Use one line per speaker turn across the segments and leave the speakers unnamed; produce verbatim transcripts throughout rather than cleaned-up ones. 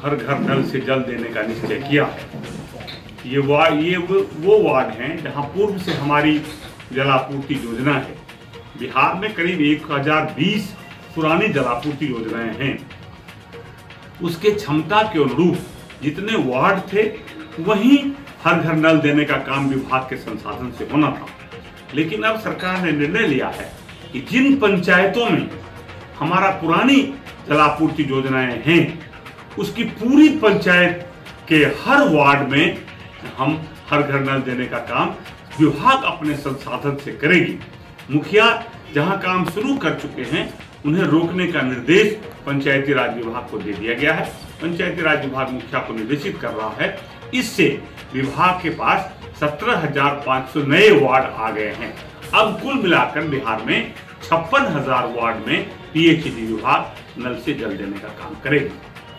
हर घर नल से जल देने का निश्चय किया है। ये वार्ड ये वो वार्ड हैं जहां पूर्व से हमारी जलापूर्ति योजना है। बिहार में करीब एक हज़ार बीस पुरानी जलापूर्ति योजनाएं हैं। उसके क्षमता के अनुरूप जितने वार्ड थे वहीं हर घर नल देने का काम विभाग के संसाधन से होना था। लेकिन अब सरकार ने निर्णय लिया है कि जिन पंचायतों में हमारा पुरानी जलापूर्ति योजनाएं हैं उसकी पूरी पंचायत के हर वार्ड में हम हर घर नल देने का काम विभाग अपने संसाधन से करेगी। मुखिया जहां काम शुरू कर चुके हैं उन्हें रोकने का निर्देश पंचायती राज विभाग को दे दिया गया है। पंचायती राज विभाग मुखिया को निर्देशित कर रहा है। इससे विभाग के पास सत्रह हजार पाँच सौ नए वार्ड आ गए हैं। अब कुल मिलाकर बिहार में छप्पन हजार वार्ड में पीएचईडी विभाग नल से जल देने का काम करेगी।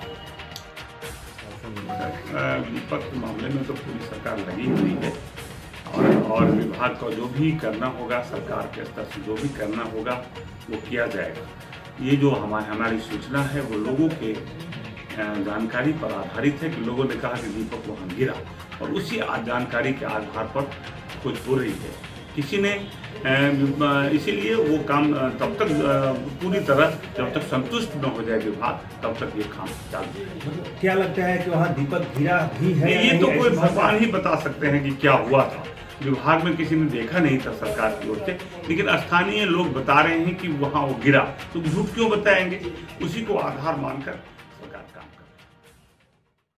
दीपक के मामले में तो पूरी सरकार लगी हुई है और और विभाग को जो भी करना होगा, सरकार के स्तर से जो भी करना होगा वो किया जाएगा। ये जो हमारी हमारी सूचना है वो लोगों के जानकारी पर आधारित है कि लोगों ने कहा कि दीपक वहाँ गिरा और उसी जानकारी के आधार पर कुछ हो रही है। किसी ने इसीलिए वो काम तब तक पूरी तरह जब तक संतुष्ट न हो जाए विभाग तब तक ये काम चालू है।
क्या लगता है कि वहाँ दीपक गिरा भी है?
ये तो कोई भगवान ही बता सकते हैं कि क्या हुआ था। विभाग में किसी ने देखा नहीं था सरकार की ओर से, लेकिन स्थानीय लोग बता रहे हैं कि वहाँ वो गिरा। तो झूठ क्यों बताएंगे? उसी को आधार मानकर